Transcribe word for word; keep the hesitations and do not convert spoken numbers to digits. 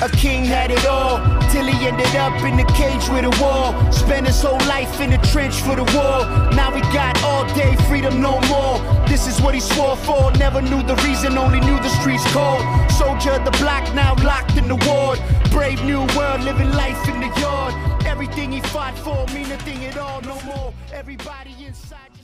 A king had it all, till he ended up in the cage with a wall. Spent his whole life in the trench for the war. Now we got all day freedom, no more. This is what he swore for. Never knew the reason, only knew the streets cold. Soldier of the block, now locked in the ward. Brave new world, living life in the yard. Everything he fought for, mean a thing at all, no more. Everybody inside.